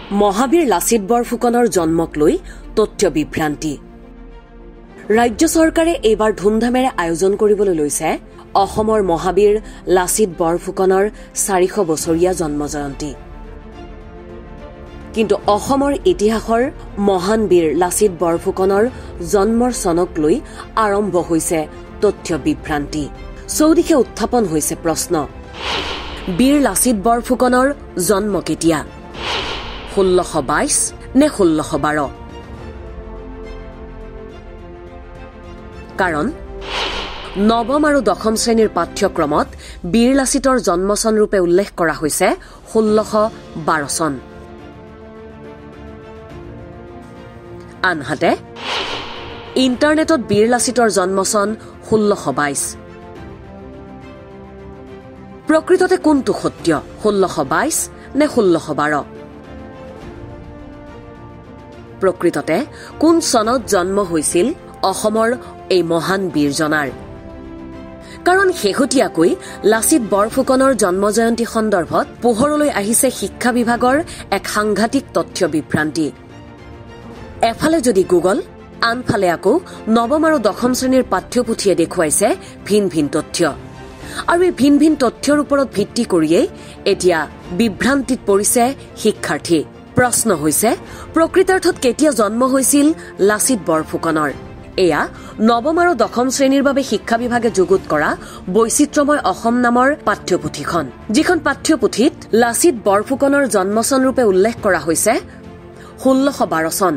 মহাবীৰ লাচিত বৰফুকনৰ জন্মক লৈ তথ্য বিভ্ৰান্তি। ৰাজ্য চৰকাৰে এইবাৰ ধুমধামেৰে আয়োজন কৰিবলৈ লৈছে অসমৰ মহাবীৰ লাচিত বৰফুকনৰ 400 বছৰীয়া জন্মজয়ন্তী। কিন্তু অসমৰ ইতিহাসৰ মহান বীৰ লাচিত বৰফুকনৰ জন্মৰ চনক লৈ আৰম্ভ হৈছে তথ্য বিভ্ৰান্তি। চৌদিশে উত্থাপন হৈছে প্ৰশ্ন, বীৰ লাচিত বৰফুকনৰ জন্ম কেতিয়া? 1622 নে 1612? কাৰণ নৱম আৰু দশম শ্ৰেণীৰ পাঠ্যক্ৰমত বীৰ লাচিতৰ জন্মচন ৰূপে উল্লেখ কৰা হৈছে 1612 চন। আনহাতে ইণ্টাৰনেটত বীৰ লাচিতৰ জন্মচন 1622। প্ৰকৃততে কোনটো সত্য, 1622 নে 1612? প্ৰকৃততে কোন চনত জন্ম হৈছিল অসমৰ এই মহান বীৰজনাৰ? কাৰণ শেহতীয়াকৈ লাচিত বৰফুকনৰ জন্মজয়ন্তী সন্দৰ্ভত পোহৰলৈ আহিছে শিক্ষা বিভাগৰ এক সাংঘাতিক তথ্য বিভ্ৰান্তি। এফালে যদি গুগল, আনফালে আকৌ নৱম আৰু দশম শ্ৰেণীৰ পাঠ্যপুথিয়ে দেখুৱাইছে ভিন ভিন তথ্য। আৰু এই ভিন ভিন তথ্যৰ ওপৰত ভিত্তি কৰিয়েই এতিয়া বিভ্ৰান্তিত পৰিছে শিক্ষাৰ্থী। প্ৰশ্ন হৈছে, প্ৰকৃতাৰ্থত কেতিয়া জন্ম হৈছিল লাচিত বৰফুকনৰ? এয়া নৱম আৰু দশম শ্ৰেণীৰ বাবে শিক্ষা বিভাগে যুগুত কৰা বৈচিত্ৰ্যময় অসম নামৰ পাঠ্যপুথিখন, যিখন পাঠ্যপুথিত লাচিত বৰফুকনৰ জন্মচন ৰূপে উল্লেখ কৰা হৈছে 1612 চন।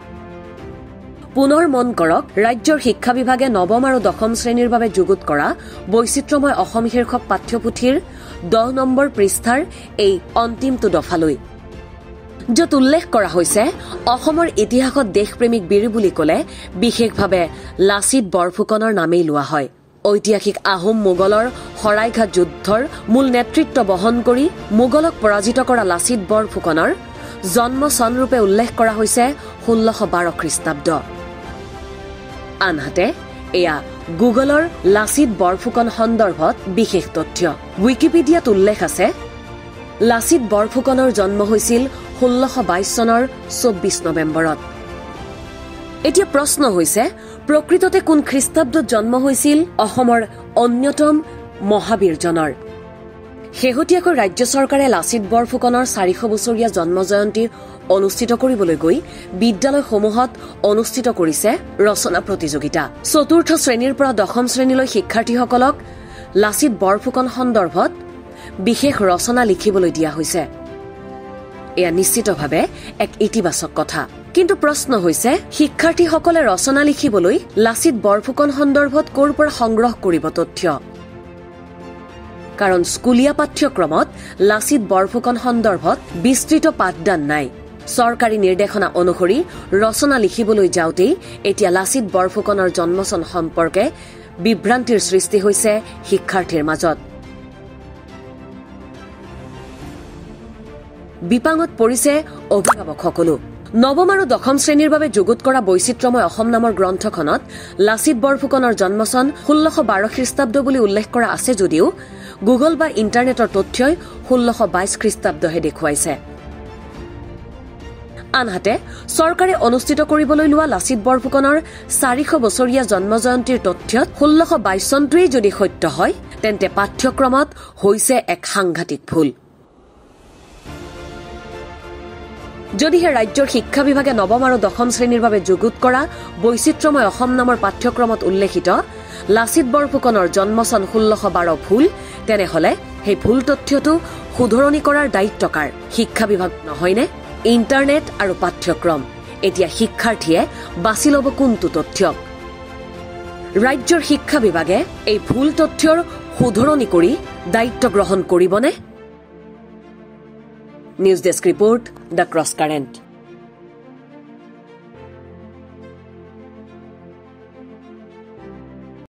পুনৰ মন কৰক, ৰাজ্যৰ শিক্ষা বিভাগে নৱম আৰু দশম শ্ৰেণীৰ বাবে যুগুত কৰা বৈচিত্ৰ্যময় অসম শীৰ্ষক পাঠ্যপুথিৰ 10 নম্বৰ পৃষ্ঠাৰ এই অন্তিমটো দফালৈ, য'ত উল্লেখ কৰা হৈছে অসমৰ ইতিহাসত দেশপ্ৰেমিক বীৰ বুলি ক'লে বিশেষভাৱে লাচিত বৰফুকনৰ নামেই লোৱা হয়। ঐতিহাসিক আহোম মোগলৰ শৰাইঘাট যুদ্ধৰ মূল নেতৃত্ব বহন কৰি মোগলক পৰাজিত কৰা লাচিত বৰফুকনৰ জন্ম চনৰূপে উল্লেখ কৰা হৈছে 1612 খ্ৰীষ্টাব্দ। আনহাতে এয়া গুগলৰ লাচিত বৰফুকন সন্দৰ্ভত বিশেষ তথ্য। উইকিপিডিয়াত উল্লেখ আছে, লাচিত বৰফুকনৰ জন্ম হৈছিল 1622 চনৰ 24 নৱেম্বৰত। এতিয়া প্ৰশ্ন হৈছে, প্ৰকৃততে কোন খ্ৰীষ্টাব্দত জন্ম হৈছিল অসমৰ অন্যতম মহাবীৰজনৰ? শেহতীয়াকৈ ৰাজ্য চৰকাৰে লাচিত বৰফুকনৰ 400 বছৰীয়া জন্মজয়ন্তী অনুষ্ঠিত কৰিবলৈ গৈ বিদ্যালয়সমূহত অনুষ্ঠিত কৰিছে ৰচনা প্ৰতিযোগিতা। 4ৰ্থ শ্ৰেণীৰ পৰা দশম শ্ৰেণীলৈ শিক্ষাৰ্থীসকলক লাচিত বৰফুকন সন্দৰ্ভত বিশেষ ৰচনা লিখিবলৈ দিয়া হৈছে। এয়া নিশ্চিতভাৱে এক ইতিবাচক কথা। কিন্তু প্ৰশ্ন হৈছে, শিক্ষাৰ্থীসকলে ৰচনা লিখিবলৈ লাচিত বৰফুকন সন্দৰ্ভত ক'ৰ পৰা সংগ্ৰহ কৰিব তথ্য? কাৰণ স্কুলীয়া পাঠ্যক্ৰমত লাচিত বৰফুকন সন্দৰ্ভত বিস্তৃত পাঠদান নাই। চৰকাৰী নিৰ্দেশনা অনুসৰি ৰচনা লিখিবলৈ যাওঁতেই এতিয়া লাচিত বৰফুকনৰ জন্মচন সম্পৰ্কে বিভ্ৰান্তিৰ সৃষ্টি হৈছে শিক্ষাৰ্থীৰ মাজত। বিপাঙত পৰিছে অভিভাৱকসকলো। নৱম আৰু দশম শ্ৰেণীৰ বাবে যুগুত কৰা বৈচিত্ৰ্যময় অসম নামৰ গ্ৰন্থখনত লাচিত বৰফুকনৰ জন্মচন 1612 খ্ৰীষ্টাব্দ বুলি উল্লেখ কৰা আছে যদিও গুগল বা ইণ্টাৰনেটৰ তথ্যই 1622 খ্ৰীষ্টাব্দহে দেখুৱাইছে। আনহাতে চৰকাৰে অনুষ্ঠিত কৰিবলৈ লোৱা লাচিত বৰফুকনৰ 400 বছৰীয়া জন্মজয়ন্তীৰ তথ্যত 1622 চনটোৱেই যদি সত্য হয়, তেন্তে পাঠ্যক্ৰমত হৈছে এক সাংঘাতিক ভুল। যদিহে ৰাজ্যৰ শিক্ষা বিভাগে নৱম আৰু দশম শ্ৰেণীৰ বাবে যুগুত কৰা বৈচিত্ৰ্যময় অসম নামৰ পাঠ্যক্ৰমত উল্লেখিত লাচিত বৰফুকনৰ জন্মচন 1612 ভুল, তেনেহলে সেই ভুল তথ্যটো শুধৰণি কৰাৰ দায়িত্ব কাৰ? শিক্ষা বিভাগ নহয়নে? ইণ্টাৰনেট আৰু পাঠ্যক্ৰম, এতিয়া শিক্ষাৰ্থীয়ে বাছি ল'ব কোনটো তথ্যক? ৰাজ্যৰ শিক্ষা বিভাগে এই ভুল তথ্যৰ শুধৰণি কৰি দায়িত্ব গ্ৰহণ কৰিবনে? News desk report, the cross current.